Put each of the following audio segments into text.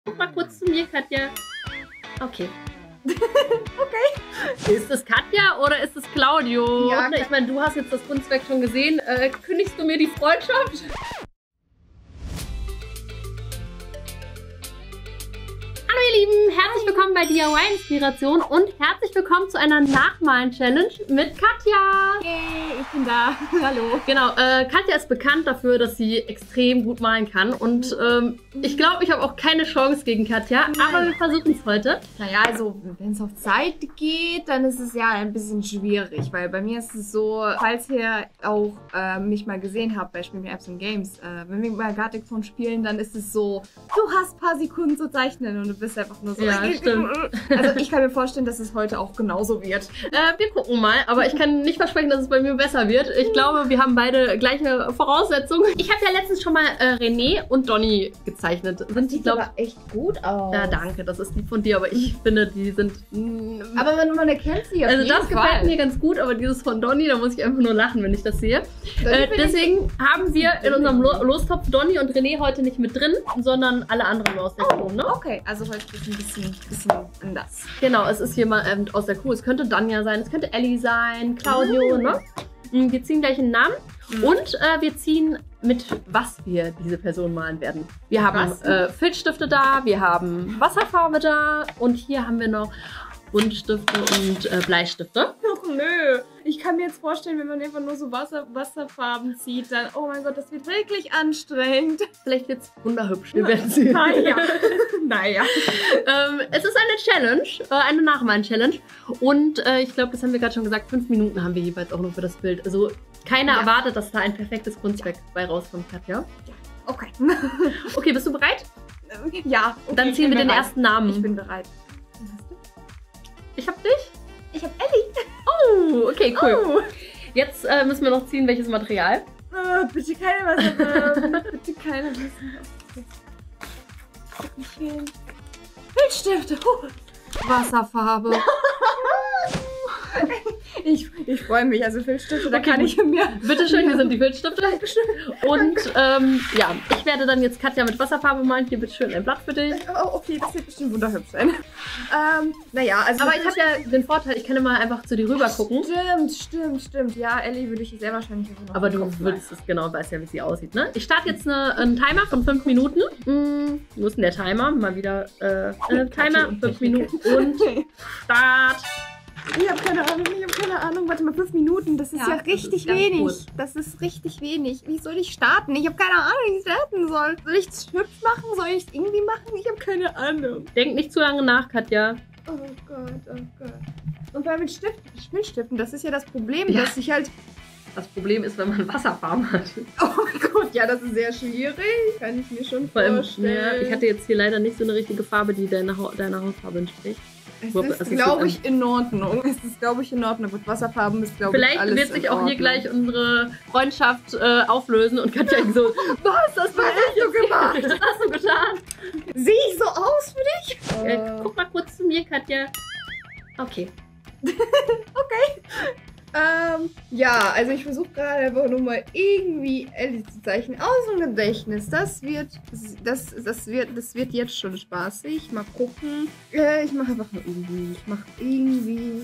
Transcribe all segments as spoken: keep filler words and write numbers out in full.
Guck mal kurz zu mir, Katja. Okay. Okay. Ist es Katja oder ist es Claudio? Ja, ich meine, du hast jetzt das Kunstwerk schon gesehen. Äh, kündigst du mir die Freundschaft? Hallo ihr Lieben, herzlich willkommen bei D I Y-Inspiration und herzlich willkommen zu einer Nachmalen-Challenge mit Katja. Yay, ich bin da. Hallo. Genau, äh, Katja ist bekannt dafür, dass sie extrem gut malen kann und ähm, ich glaube, ich habe auch keine Chance gegen Katja, Nein. aber wir versuchen es heute. Naja, also wenn es auf Zeit geht, dann ist es ja ein bisschen schwierig, weil bei mir ist es so, falls ihr auch äh, mich mal gesehen habt bei Spielen Apps und Games, äh, wenn wir mal Gartic von spielen, dann ist es so, du hast ein paar Sekunden zu zeichnen und du bist einfach nur so. Ja, stimmt. Also ich kann mir vorstellen, dass es heute auch genauso wird. Äh, wir gucken mal, aber ich kann nicht versprechen, dass es bei mir besser wird. Ich glaube, wir haben beide gleiche Voraussetzungen. Ich habe ja letztens schon mal äh, René und Donny gezeichnet. Sind die, Sieht glaube aber echt gut aus. Ja, danke, das ist lieb von dir, aber ich finde, die sind... Mm, aber man, man erkennt sie auf also jeden das Fall. gefällt mir ganz gut, aber dieses von Donny, da muss ich einfach nur lachen, wenn ich das sehe. Äh, deswegen haben wir in unserem Lo Lostopf Donny und René heute nicht mit drin, sondern alle anderen aus der Crew, ne? Okay, also heute ist es ein bisschen, bisschen anders. Genau, es ist jemand ähm, aus der Crew. Es könnte Danja sein, es könnte Ellie sein, Claudio, Mhm. ne? Wir ziehen gleich einen Namen Mhm. und äh, wir ziehen mit, was wir diese Person malen werden. Wir haben Was? äh, Filzstifte da, wir haben Wasserfarbe da und hier haben wir noch Buntstifte und äh, Bleistifte. Ach nö, ich kann mir jetzt vorstellen, wenn man einfach nur so Wasser, Wasserfarben zieht, dann, oh mein Gott, das wird wirklich anstrengend. Vielleicht wird es wunderhübsch, wir werden sehen. Naja, naja. ähm, es ist eine Challenge, äh, eine Nachmalen-Challenge und äh, ich glaube, das haben wir gerade schon gesagt, fünf Minuten haben wir jeweils auch nur für das Bild. Also keiner Ja. erwartet, dass da ein perfektes Kunstwerk bei rauskommt, Katja. Okay. Okay, bist du bereit? Ja. Okay, Dann ich ziehen bin wir den bereit. ersten Namen. Ich bin bereit. Ich hab dich. Ich hab Ellie. Oh, okay, cool. Oh. Jetzt äh, müssen wir noch ziehen, welches Material. Oh, bitte keine Wasserfarben. Bitte keine Wasserfarben. Nicht fehlen. Filzstifte. Oh. Wasserfarbe. Ich, ich freue mich, also Filzstifte, da Okay, kann gut. ich mir... Bitteschön, hier sind die Filzstifte. Dankeschön. Und ähm, ja, ich werde dann jetzt Katja mit Wasserfarbe malen. Hier bitteschön ein Blatt für dich. Oh, okay, das wird bestimmt wunderhübsch sein. Ähm, naja, also... Aber ich habe ja den Vorteil, ich kann immer einfach zu dir rüber gucken. Stimmt, stimmt, stimmt. Ja, Ellie würde ich sehr wahrscheinlich einfach noch Aber im du Kopf würdest es genau, weißt ja, wie sie aussieht, ne? Ich starte jetzt eine, einen Timer von fünf Minuten. Hm, wo ist denn der Timer? Mal wieder äh, äh, Timer, und fünf Technik. Minuten und Start. Ich habe keine Ahnung, ich habe keine Ahnung. Warte mal, fünf Minuten, das ist Ja, ja, das richtig ist ganz wenig. kurz. Das ist richtig wenig. Wie soll ich starten? Ich habe keine Ahnung, wie ich starten soll. Soll ich es hübsch machen? Soll ich es irgendwie machen? Ich habe keine Ahnung. Denk nicht zu lange nach, Katja. Oh Gott, oh Gott. Und bei mit Stift, Filzstiften, das ist ja das Problem, Ja. dass ich halt... Das Problem ist, wenn man Wasserfarben hat. Oh mein Gott, ja, das ist sehr schwierig. Kann ich mir schon Vor allem, vorstellen. ja, ich hatte jetzt hier leider nicht so eine richtige Farbe, die deiner, Ha- deiner Hautfarbe entspricht. Es Wobei, ist, es ist glaube jetzt ich, in Ordnung. Es ist, glaube ich, in Ordnung. Mit Wasserfarben ist, glaube ich, Vielleicht alles wird sich in auch hier Ordnung. gleich unsere Freundschaft äh, auflösen und Katja so, was, das Was hast du gemacht? Das hast du getan. Sehe ich so aus für dich? Äh, guck mal kurz zu mir, Katja. Okay. Ähm, ja, also ich versuche gerade einfach nur mal irgendwie Ellie zu zeichnen. Aus dem Gedächtnis. Das wird, das, das wird, das wird jetzt schon spaßig. Mal gucken. Äh, ich mache einfach nur irgendwie. Ich mache irgendwie.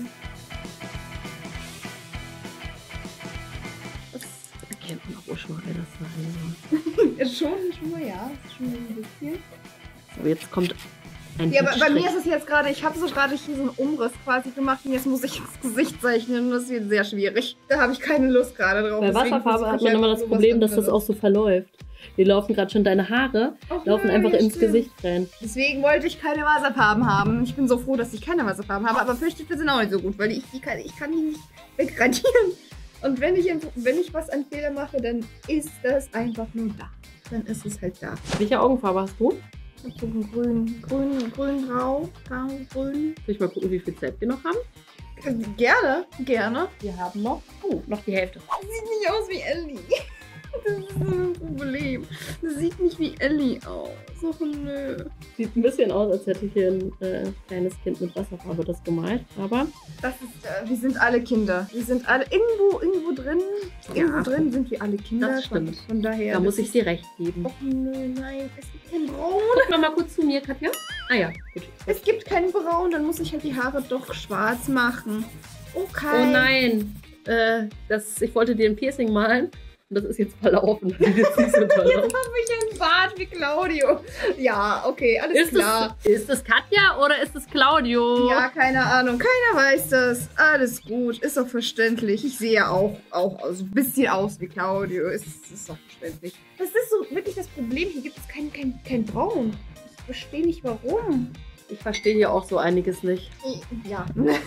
Das Erkennt man auch schon mal, wer das sein soll. ist schon, schon mal, ja. Ist schon ein bisschen. So, jetzt kommt ein Ja, aber bei Strich. mir ist es jetzt gerade, ich habe so gerade hier so einen Umriss quasi gemacht und jetzt muss ich ins Gesicht zeichnen und das wird sehr schwierig. Da habe ich keine Lust gerade drauf. Bei deswegen Wasserfarbe versuche hat ich man immer einfach das sowas Problem, dass das anderes. auch so verläuft. Die laufen gerade schon, deine Haare Och laufen nein, einfach ins stimmt. Gesicht rein. Deswegen wollte ich keine Wasserfarben haben. Ich bin so froh, dass ich keine Wasserfarben habe, aber Filzstifte sind auch nicht so gut, weil ich die kann, ich kann die nicht wegradieren. Und wenn ich, wenn ich was an Fehler mache, dann ist das einfach nur da. Dann ist es halt da. Welche Augenfarbe hast du? Ich gucke grün, grün, grün, grau, grau, grün. Soll ich mal gucken, wie viel Zeit wir noch haben? Äh, Gerne, gerne. Wir haben noch, oh, noch die Hälfte. Sieht nicht aus wie Ellie. Das ist so ein Problem. Das sieht nicht wie Ellie aus. So, nö. Sieht ein bisschen aus, als hätte ich hier ein äh, kleines Kind mit Wasserfarbe das gemalt. Aber das ist, äh, wir sind alle Kinder. Wir sind alle irgendwo, irgendwo drin. Irgendwo Ja. drin sind wir alle Kinder. Das stimmt. Von, von daher. da muss ich dir recht geben. Och nö, nein. Es gibt kein Braun. Guck noch mal kurz zu mir, Katja. Ah ja, gut. Es gibt kein Braun. Dann muss ich halt die Haare doch schwarz machen. Okay. Oh nein. Äh, das, ich wollte dir ein Piercing malen. Und das ist jetzt verlaufen. Das sieht jetzt nicht so toll aus. Jetzt habe ich einen Bart wie Claudio. Ja, okay, alles Ist klar. es, ist es Katja oder ist es Claudio? Ja, keine Ahnung. Keiner weiß das. Alles gut. Ist doch verständlich. Ich sehe ja auch, auch so ein bisschen aus wie Claudio. Ist, ist doch verständlich. Das ist so wirklich das Problem. Hier gibt es kein, kein, kein Braun. Ich verstehe nicht, warum. Ich verstehe hier auch so einiges nicht. Ja.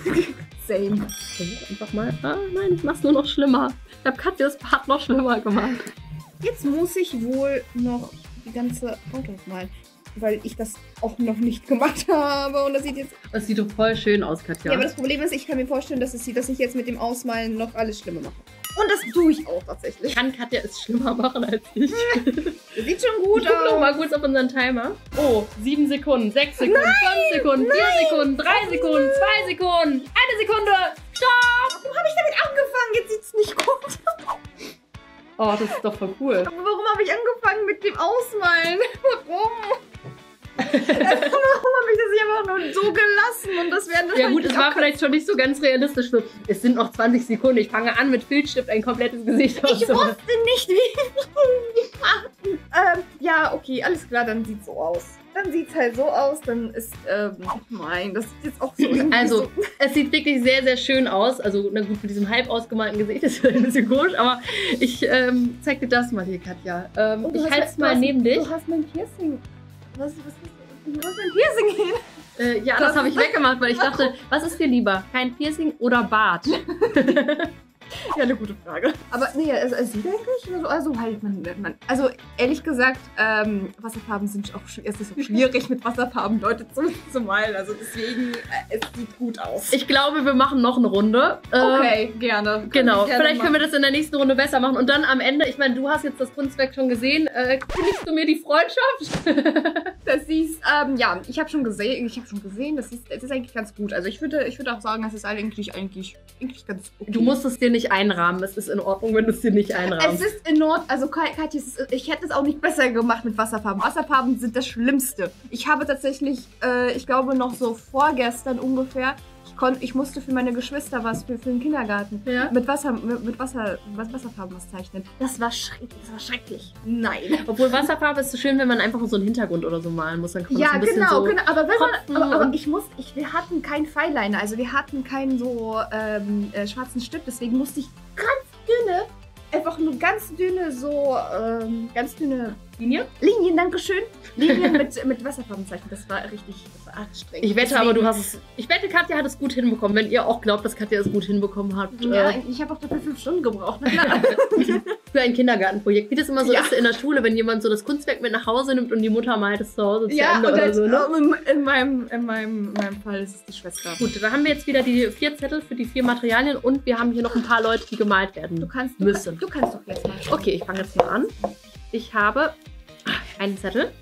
Same. Versuch einfach mal. Ah nein, ich mach's nur noch schlimmer. Ich habe Katjas Bart noch schlimmer gemacht. Jetzt muss ich wohl noch die ganze Haut aufmalen. Weil ich das auch noch nicht gemacht habe. Und das sieht jetzt... Das sieht doch voll schön aus, Katja. Ja, aber das Problem ist, ich kann mir vorstellen, dass, es, dass ich jetzt mit dem Ausmalen noch alles schlimmer mache. Und das tue ich auch tatsächlich. Kann Katja es schlimmer machen als ich? Das sieht schon gut Guck noch aus. mal kurz auf unseren Timer. Oh, sieben Sekunden, sechs Sekunden, fünf Sekunden, vier Sekunden, drei Sekunden, zwei Sekunden, eine Sekunde. Stopp! Warum habe ich damit angefangen? Jetzt sieht es nicht gut aus. Oh, das ist doch voll cool. Aber warum habe ich angefangen mit dem Ausmalen? Warum? Warum habe ich das nicht einfach nur so gelassen? Und das wäre Ja gut, es war vielleicht schon nicht so ganz realistisch. So, es sind noch zwanzig Sekunden. Ich fange an, mit Filzstift ein komplettes Gesicht Ich auszumalen. wusste nicht, wie ich machen. Ähm, ja, okay, alles klar, dann sieht's so aus. Dann sieht's halt so aus, dann ist, ähm, nein, das sieht jetzt auch so irgendwie Also, so... es sieht wirklich sehr, sehr schön aus. Also, na gut, mit diesem halb ausgemalten Gesicht ist vielleicht ein bisschen komisch, aber ich ähm, zeig dir das mal hier, Katja. Ähm, Oh, du ich hast halte ja- es du mal hast- neben dich. Du hast mein Piercing. Was, was, was, wo hast mein Piercing hin? Äh, ja, das, Das habe ich ist- weggemacht, weil ich dachte, was ist dir lieber? Kein Piercing oder Bart? Ja, eine gute Frage. Aber nee, also, also sie denke ich, also, also halt, man, man, also ehrlich gesagt, ähm, Wasserfarben sind auch, sch- es ist auch schwierig mit Wasserfarben Leute zu, zu malen, also deswegen, äh, es sieht gut aus. Ich glaube, wir machen noch eine Runde. Ähm, Okay, gerne. Genau, Gerne vielleicht können wir das in der nächsten Runde besser machen. Und dann am Ende, ich meine, du hast jetzt das Kunstwerk schon gesehen. Äh, kündigst du mir die Freundschaft? Das ist, ähm, ja, ich habe schon gesehen, ich habe schon gesehen, das ist, das ist eigentlich ganz gut. Also ich würde, ich würde auch sagen, das ist eigentlich, eigentlich, eigentlich ganz okay. Du musst es dir nicht einrahmen. Es ist in Ordnung, wenn du es dir nicht Es einrahmst. ist in Ordnung, also Ka- Katja, es ist, ich hätte es auch nicht besser gemacht mit Wasserfarben. Wasserfarben sind das Schlimmste. Ich habe tatsächlich, äh, ich glaube noch so vorgestern ungefähr, ich, kon, ich musste für meine Geschwister was für, für den Kindergarten Ja. mit Wasser, mit, mit Wasser, was, Wasserfarben was zeichnen. Das war schrecklich, das war schrecklich. Nein. Obwohl Wasserfarbe ist so schön, wenn man einfach so einen Hintergrund oder so malen muss. Dann kann man Ja, so ein bisschen genau, so genau. Aber, wenn Tropfen man, aber, aber und- ich muss, ich, wir hatten keinen Fineliner, also wir hatten keinen so ähm, äh, schwarzen Stift, deswegen musste ich ganz dünne, einfach nur ganz dünne, so ähm, ganz dünne Linie. Linien, dankeschön. Linien mit, mit Wasserfarben zeichnen. Das war richtig, das war anstrengend. Ich wette Deswegen- aber, du hast es. Ich wette, Katja hat es gut hinbekommen. Wenn ihr auch glaubt, dass Katja es gut hinbekommen hat. Ja, Äh, ich habe auch dafür fünf Stunden gebraucht. Na klar. für ein Kindergartenprojekt. Wie das immer so Ja. ist in der Schule, wenn jemand so das Kunstwerk mit nach Hause nimmt und die Mutter malt es zu Hause zu Ja, Ende und oder jetzt, so. Ne? ähm, in, meinem, in, meinem, in meinem Fall ist es die Schwester. Gut, da haben wir jetzt wieder die vier Zettel für die vier Materialien und wir haben hier noch ein paar Leute, die gemalt werden Du kannst, du, müssen. du kannst doch jetzt mal. Okay, ich fange jetzt mal an. Ich habe einen Zettel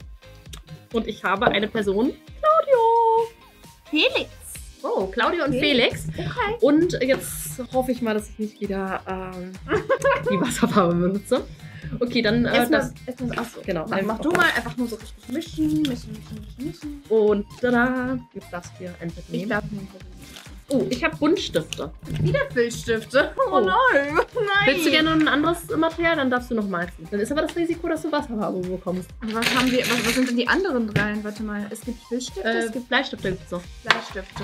und ich habe eine Person. Claudio! Felix. Oh, Claudio und Okay. Felix. Okay. Und jetzt hoffe ich mal, dass ich nicht wieder ähm, die Wasserfarbe benutze. Okay, dann äh, Erstmal, das. erstmal, achso. Genau, Mach, einfach mach du mal einfach nur so richtig mischen, mischen, mischen, mischen, mischen. Und tada! Jetzt darfst du dir einen Zettel Ich nehmen. darf nicht. Oh, ich habe Buntstifte. Wieder Filzstifte. Oh, Oh. nein. Nein. Willst du gerne ein anderes Material? Dann darfst du noch mal ziehen. Dann ist aber das Risiko, dass du Wasserfarbe bekommst. Was haben wir, was, was sind denn die anderen dreien? Warte mal, es gibt Filzstifte, Äh, es gibt Bleistifte gibt's noch. Bleistifte.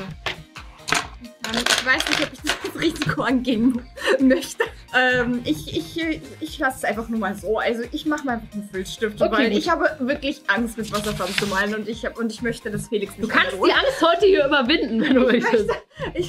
Ähm, Ich weiß nicht, ob ich das Risiko angehen möchte. Ähm, ich ich, ich lasse es einfach nur mal so. Also ich mache mal einfach einen Filzstift, Okay, weil gut. ich habe wirklich Angst, mit Wasserfarben zu malen und ich, hab, und ich möchte, dass Felix nicht Du kannst verloren. die Angst heute hier überwinden, wenn du Ich möchtest. möchte- Ich,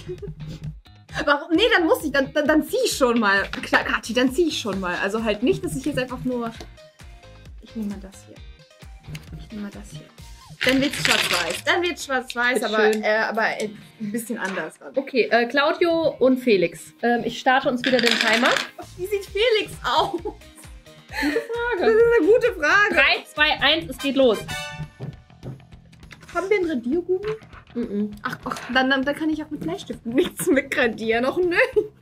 warum? Nee, dann muss ich, dann, dann, dann zieh ich schon mal. Klar, Kathi, dann zieh ich schon mal. Also halt nicht, dass ich jetzt einfach nur... Ich nehme mal das hier. Ich nehme mal das hier. Dann wird's schwarz-weiß. Dann wird's schwarz-weiß, Bitte aber, schön. äh, aber äh, ein bisschen anders. Okay, äh, Claudio und Felix. Ähm, ich starte uns wieder den Timer. Wie sieht Felix aus? Gute Das Frage. ist eine gute Frage. drei, zwei, eins, es geht los. Haben wir einen Radiergummi? Mhm. Ach, ach dann, dann, dann kann ich auch mit Bleistiften nichts wegradieren. Ach nö.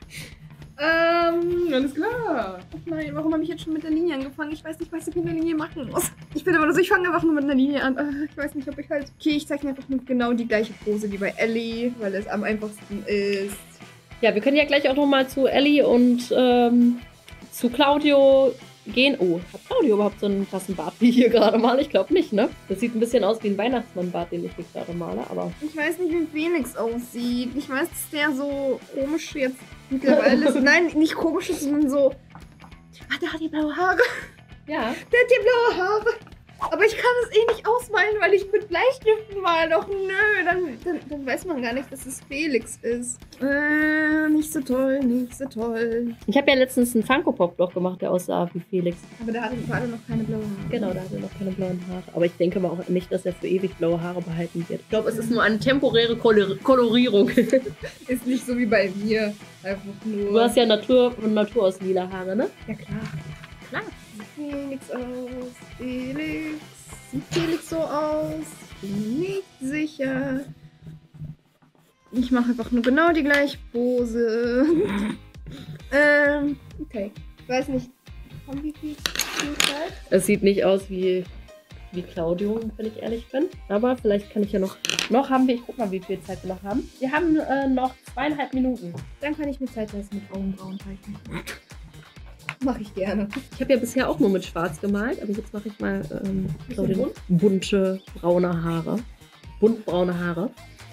Ähm, alles klar. Ach nein, warum habe ich jetzt schon mit der Linie angefangen? Ich weiß nicht, was ich mit der Linie machen muss. Ich bin aber nur so, ich fange einfach nur mit einer Linie an. Äh, Ich weiß nicht, ob ich halt... Okay, ich zeichne einfach nur genau die gleiche Pose wie bei Ellie, weil es am einfachsten ist. Ja, wir können ja gleich auch nochmal zu Ellie und ähm, zu Claudio gehen. Oh, hat Claudio überhaupt so einen krassen Bart wie hier gerade mal? Ich glaube nicht, ne? Das sieht ein bisschen aus wie ein Weihnachtsmannbart, den ich hier gerade male, aber... Ich weiß nicht, wie Felix aussieht. Ich weiß, dass der so komisch jetzt mittlerweile ist. Nein, nicht komisch, sondern so... Ah, der hat die blaue Haare. Ja. Der hat die blaue Haare. Aber ich kann es eh nicht ausmalen, weil ich mit Bleistiften mal. Doch nö, dann, dann, dann weiß man gar nicht, dass es Felix ist. Äh, nicht so toll, nicht so toll. Ich habe ja letztens einen Funko-Pop doch gemacht, der aussah wie Felix. Aber da hatte ich gerade noch keine blaue Haare. Genau, da hat er noch keine blauen Haare. Aber ich denke mal auch nicht, dass er für ewig blaue Haare behalten wird. Ich glaube, es ist nur eine temporäre Kolor Kolorierung. Ist nicht so wie bei mir. Einfach nur... Du hast ja Natur von Natur aus lila Haare, ne? Ja, klar. Klar. Felix aus, Felix. Sieht Felix so aus? Ich bin nicht sicher. Ich mache einfach nur genau die gleiche Pose. ähm, okay. Ich weiß nicht. Haben wir viel, viel Zeit? Es sieht nicht aus wie, wie Claudio, wenn ich ehrlich bin. Aber vielleicht kann ich ja noch... Noch haben wir... Ich guck mal, wie viel Zeit wir noch haben. Wir haben äh, noch zweieinhalb Minuten. Dann kann ich mir Zeit lassen mit Augenbrauen zeichnen. Mache ich gerne. Ich habe ja bisher auch nur mit Schwarz gemalt, aber jetzt mache ich mal ähm, Claudio, bunt? bunte, braune Haare. Buntbraune Haare.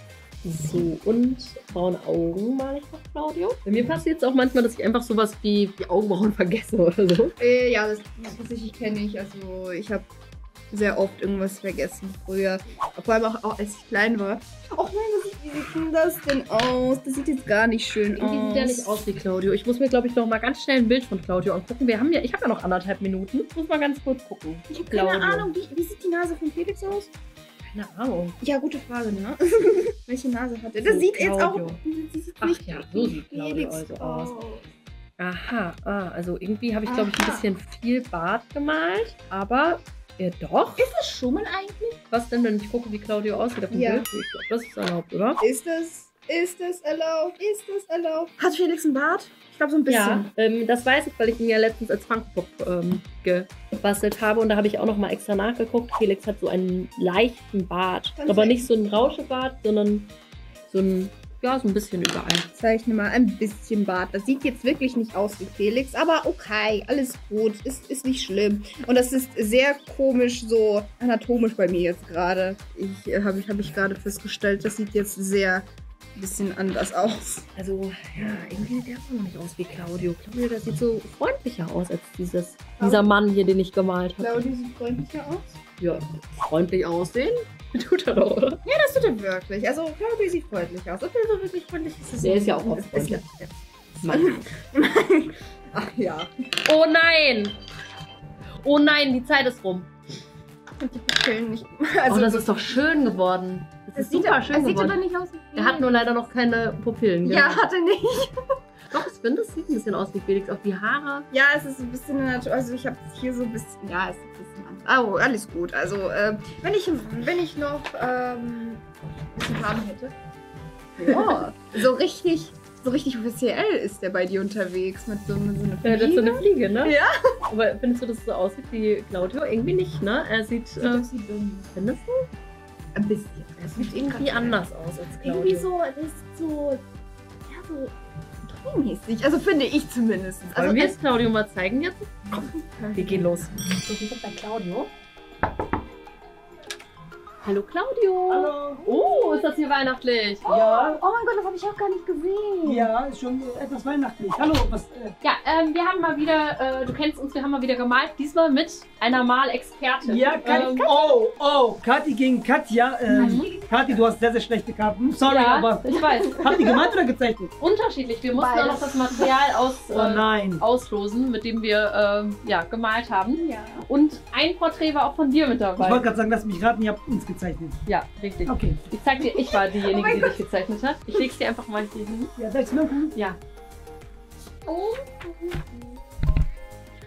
So, und braune Augen male ich noch, Claudio. Bei mir passiert es auch manchmal, dass ich einfach sowas wie die Augenbrauen vergesse oder so. Äh, ja, das, das tatsächlich kenne ich. Also ich habe sehr oft irgendwas vergessen früher. Vor allem auch, auch als ich klein war. Och nein, was sieht, wie sieht denn das denn aus? Das sieht jetzt gar nicht schön Irgendwie aus. sieht der nicht aus wie Claudio. Ich muss mir, glaube ich, noch mal ganz schnell ein Bild von Claudio angucken. Wir haben ja, ich habe ja noch anderthalb Minuten. Ich muss mal ganz kurz gucken. Ich habe keine Ahnung, wie, wie sieht die Nase von Felix aus? Keine Ahnung. Ja, gute Frage, ne? Welche Nase hat er? Das So, sieht jetzt auch... Claudio. Die sieht Ach nicht ja, wie so sieht Claudio Felix also aus. aus. Aha, ah, also irgendwie habe ich, glaube ich, ein Aha. bisschen viel Bart gemalt. Aber, ja doch. Ist das Schummeln eigentlich? Was denn, wenn ich gucke, wie Claudio aussieht auf dem Ja. Bild? Ich glaube, das ist erlaubt, oder? Ist das... Ist das erlaubt? Ist das erlaubt? Hat Felix einen Bart? Ich glaube so ein bisschen. Ja, ähm, das weiß ich, weil ich ihn ja letztens als Funko-Pop ähm, gebastelt habe. Und da habe ich auch noch mal extra nachgeguckt. Felix hat so einen leichten Bart. Ganz Aber leicht. nicht so einen Rauschebart, sondern so ein, ja, so ein bisschen überall. Ich zeichne mal ein bisschen Bart. Das sieht jetzt wirklich nicht aus wie Felix, aber okay, alles gut. Ist, ist nicht schlimm. Und das ist sehr komisch, so anatomisch bei mir jetzt gerade. Ich äh, habe ich, hab ich gerade festgestellt, das sieht jetzt sehr ein bisschen anders aus. Also, ja, irgendwie sieht der auch noch nicht aus wie Claudio. Claudio, der sieht so freundlicher aus als dieses, dieser Mann hier, den ich gemalt habe. Claudio sieht freundlicher aus. Ja, freundlich aussehen? Tut er doch, oder? Ja, das tut er wirklich. Also Claudio sieht freundlich aus. Ob er so wirklich freundlich ist, Der ist ja auch oft ist, freundlich. ist, ja. Mann. Ach ja. Oh nein! Oh nein, die Zeit ist rum. Und die Pupillen nicht. Also, oh, das ist doch schön geworden. Das, das ist sieht super aber, schön es sieht geworden. aber nicht aus wie Felix. Er hat nur leider noch keine Pupillen. Genau. Ja, hat er nicht. Doch, ich finde, es sieht ein bisschen aus wie Felix. Auch die Haare. Ja, es ist ein bisschen eine Natur. Also ich habe hier so ein bisschen. Ja, es ist ein bisschen anders. Oh, alles gut. Also äh, wenn ich wenn ich noch ähm, ein bisschen Haare hätte. Ja. so richtig, so richtig offiziell ist der bei dir unterwegs mit so, mit so einer Ja, das ist so eine Fliege. Fliege, ne? Ja. Aber findest du, dass es so aussieht wie Claudio? Irgendwie nicht, ne? Er sieht. Äh, Das sieht dumm. findest du? Ein bisschen. Er sieht irgendwie anders aus als Claudio. Irgendwie so, das ist so, ja, so traumäßig. Also finde ich zumindest. Wollen Also wir es Claudio mal zeigen jetzt? Komm, wir gehen los. So, wir sind bei Claudio. Hallo Claudio. Hallo. Oh, ist das hier weihnachtlich? Ja, Oh mein Gott, das habe ich auch gar nicht gesehen. ja, ist schon etwas weihnachtlich. Hallo, was? Äh, Ja, ähm, wir haben mal wieder, äh, du kennst uns, wir haben mal wieder gemalt. Diesmal mit einer Malexpertin. ja, Kathi, Ähm, oh, oh, Kathi gegen Katja. Ähm, Kathi, du hast sehr, sehr schlechte Karten. Sorry, ja, aber ich weiß. habt ihr gemalt oder gezeichnet? Unterschiedlich. Wir mussten Beides. auch noch das Material aus, Oh äh, nein. auslosen, mit dem wir ähm, ja, gemalt haben. Ja. Und ein Porträt war auch von dir mit Ich wollte dabei. gerade sagen, lass mich raten, ihr habt uns gezeichnet. Ja, richtig. Okay. Ich zeig dir, ich war diejenige, Oh mein die dich gezeichnet hat. Ich leg's dir einfach mal hier hin. Ja, sechs Minuten. Ja.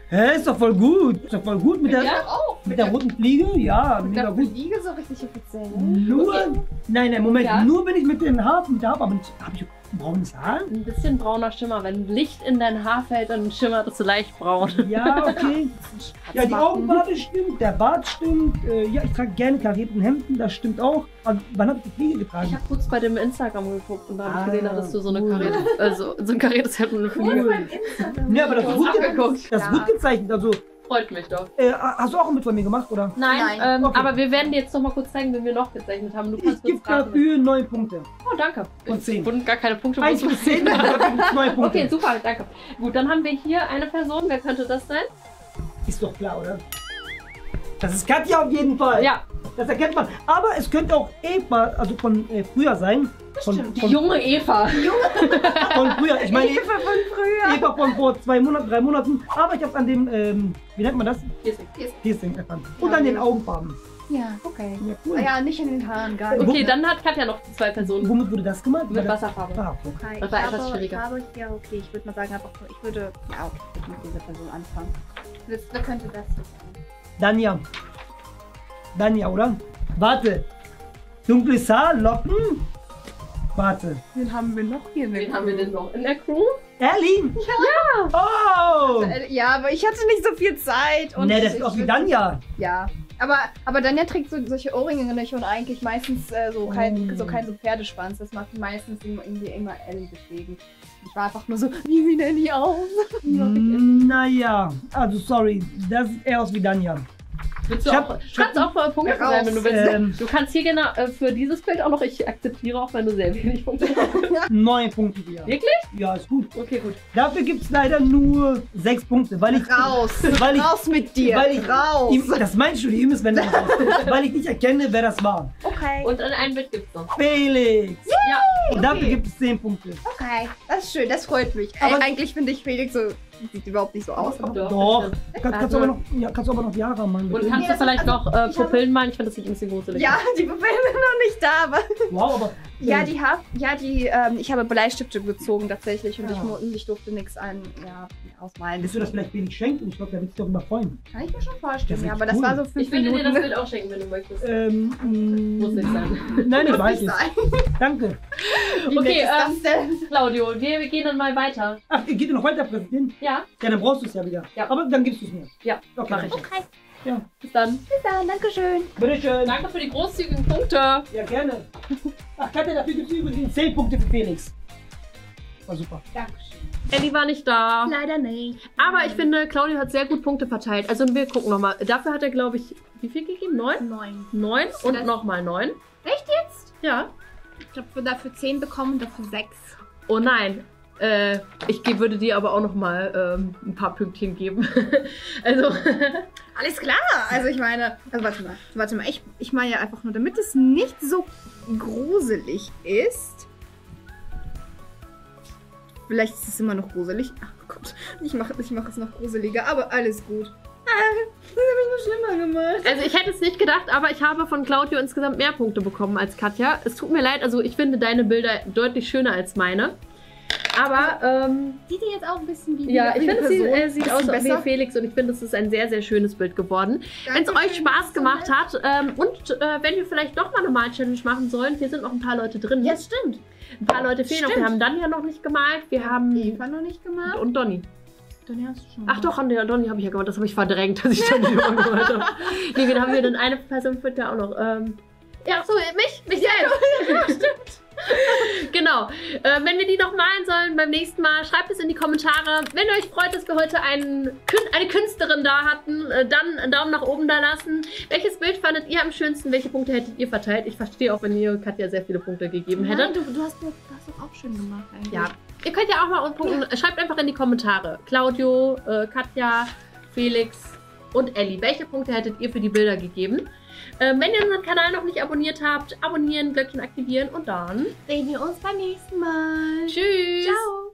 Hä, ist doch voll gut. Ist doch voll gut mit der, Ja, auch. mit der roten Fliege. Ja, Mit mega der gut. Fliege so richtig offiziell. Nur, Okay. nein, nein, Moment. Ja. Nur bin ich mit den Haaren, mit der Haare, aber nicht, hab ich braunes Haar? Ein bisschen brauner Schimmer. Wenn Licht in dein Haar fällt, dann schimmert es so leicht braun. Ja, okay. Ja, die Augenbraue stimmt, der Bart stimmt. Äh, ja, ich trage gerne karierten Hemden, das stimmt auch. Aber wann hab ich die Fliege getragen? Ich habe kurz bei dem Instagram geguckt und da habe ich Ah, gesehen, dass du so eine cool. karierte, also so ein kariertes Hemd und eine Fliege. Ja, aber das ist gut, ge Abgeguckt. das ist gut gezeichnet. Also, Freut mich doch. äh, hast du auch ein Bild von mir gemacht, oder? Nein, Nein. Ähm, Okay. aber wir werden dir jetzt noch mal kurz zeigen, wenn wir noch gezeichnet haben. Du Ich kannst gebe kurz raten. dafür neun Punkte. Oh, danke. Von zehn. Es wurden gar keine Punkte. eins muss bis man zehn, sagen. dafür gibt's neun Punkte. Okay, super, danke. Gut, dann haben wir hier eine Person. Wer könnte das sein? Ist doch klar, oder? Das ist Katja auf jeden Fall. Ja, Das erkennt man. Aber es könnte auch Eva, also von äh, früher sein. Von, die von, junge Eva. von früher. Ich meine, Eva von früher. Eva von vor zwei Monaten, drei Monaten. Aber ich habe an dem, ähm, wie nennt man das? Piercing. Piercing erkannt. Und Ja, an den ja. Augenfarben. Ja, okay. Ja, cool. Ah ja, nicht in den Haaren, gar nicht. Okay, dann hat Katja noch zwei Personen Womit wurde das gemalt? mit Wasserfarbe. Ah, okay. Okay, Das war ich etwas habe- schwieriger. Ich habe, ja, okay, ich würde mal sagen, einfach, ich würde, ja, okay, ich würde mit dieser Person anfangen. Das, wer könnte das hier sein? Danja. Danja, oder? Warte. Dunkles Haar, Locken. Warte. Den haben wir noch hier. Wen haben wir denn noch in der Crew? Erlin? Ja. Oh. Äh, Ja, aber ich hatte nicht so viel Zeit. Und Ne, das ich sieht aus wie würd- Danja. Ja. Aber, aber Danja trägt so, solche Ohrringe nicht und eigentlich meistens äh, so, kein, Mm. so kein so Pferdeschwanz. Das macht meistens immer- irgendwie immer Ellie deswegen. Ich war einfach nur so, wie sieht Ellie aus? Naja, also sorry. Das sieht eher aus wie Danja. Willst du Ich auch, hab- du kannst auch mal Punkte Raus. sein, wenn du willst. Ähm. Du kannst hier genau äh, für dieses Bild auch noch, ich akzeptiere auch, wenn du sehr wenig Punkte hast. Neun Punkte hier. Wirklich? Ja, ist gut. Okay, gut. Dafür gibt es leider nur sechs Punkte, weil ich. Raus! Weil ich, Raus mit dir! weil ich Raus! ihm, das meinst du, ihr müsst, wenn das raus. Weil ich nicht erkenne, wer das war. Okay, Und an ein Bild gibt's noch. Felix! Ja. Und dafür gibt es zehn Punkte. okay. Das ist schön, das freut mich. Aber- Ey, eigentlich finde ich Felix so, sieht überhaupt nicht so aus. Aber Doch. Kann, kannst, du Also- aber noch, ja, kannst du aber noch die Haare machen. Und bitte? kannst Nee, du das- vielleicht also, noch äh, ich habe- Pupillen malen? Ich finde, das sieht ein bisschen gruselig ja, aus. die Pupillen sind noch nicht da, aber. Wow, aber. Ja, äh, die hab, ja, die, ähm, ich habe Bleistifte gezogen tatsächlich und Ja. ich, mu- ich durfte nichts an, ja, ausmalen. Willst du das vielleicht Felix schenken? Ich glaube, der wird sich darüber freuen. Kann ich mir schon Das vorstellen, ist ja, aber das cool. war so fünf Ich würde dir Minuten. das Bild auch schenken, wenn du möchtest. Ähm, Muss nicht sein. Nein, ich Muss weiß nicht es. sein. Danke. Wie Okay, nett ist ähm, das denn? Claudio, wir, wir gehen dann mal weiter. Ach, geht ihr noch weiter präsentieren? Ja, Ja, dann brauchst du es ja wieder. Ja. Aber dann gibst du es mir. Ja, okay. mach ich. Okay, Ja. bis dann. bis dann, Dankeschön. Bitteschön. Danke für die großzügigen Punkte. Ja, gerne. Ach, Katja, dafür gibt es übrigens zehn Punkte für Felix. War super. Dankeschön. Ellie war nicht da. Leider nicht. Aber ich finde, Claudio hat sehr gut Punkte verteilt. Also wir gucken nochmal. Dafür hat er, glaube ich, wie viel gegeben? Neun? Neun. Neun und Das- nochmal neun. Echt jetzt? Ja. Ich glaube, wir dafür zehn bekommen, dafür sechs. Oh nein. Äh, ich ge- würde dir aber auch nochmal ähm, ein paar Pünktchen geben. Also, Alles klar. Also ich meine, also warte mal, warte mal, ich, ich meine ja einfach nur, damit es nicht so gruselig ist. Vielleicht ist es immer noch gruselig. Ach Gott, ich mache ich mach es noch gruseliger, aber alles gut. Ah, das habe ich nur schlimmer gemacht. also ich hätte es nicht gedacht, aber ich habe von Claudio insgesamt mehr Punkte bekommen als Katja. Es tut mir leid, also ich finde deine Bilder deutlich schöner als meine. Aber, ähm, Sieht ihr jetzt auch ein bisschen wie ja, ich wie finde, es eine sieht, Person. äh, sieht Bisschen aus wie besser. Felix und ich finde, es ist ein sehr, sehr schönes Bild geworden. Wenn es Dankeschön, euch Spaß das ist so gemacht nett. hat ähm, und äh, wenn wir vielleicht doch mal eine Mal-Challenge machen sollen, hier sind noch ein paar Leute drin. Ja, stimmt. Ein paar Leute fehlen noch. Wir Stimmt. haben Danja noch nicht gemalt. Wir haben Eva noch nicht gemacht. und Donny. Dann hast du schon. Ach doch, an der Donny habe ich ja gemacht. Das habe ich verdrängt, dass ich Donny immer gemalt habe. Nee, dann haben wir dann eine Person für da auch noch. Ähm, ja, so, mich? Mich selbst. Genau. Äh, wenn wir die noch malen sollen beim nächsten Mal, schreibt es in die Kommentare. Wenn ihr euch freut, dass wir heute einen, Kün- eine Künstlerin da hatten, äh, dann einen Daumen nach oben da lassen. Welches Bild fandet ihr am schönsten? Welche Punkte hättet ihr verteilt? Ich verstehe auch, wenn ihr Katja sehr viele Punkte gegeben Nein, hättet. du, du, hast, du hast doch auch schön gemacht eigentlich. Ja. Ihr könnt ja auch mal Punkte, schreibt einfach in die Kommentare. Claudio, äh, Katja, Felix und Ellie. Welche Punkte hättet ihr für die Bilder gegeben? Ähm, wenn ihr unseren Kanal noch nicht abonniert habt, abonnieren, Glöckchen aktivieren und dann Sehen wir uns beim nächsten Mal. tschüss! Ciao.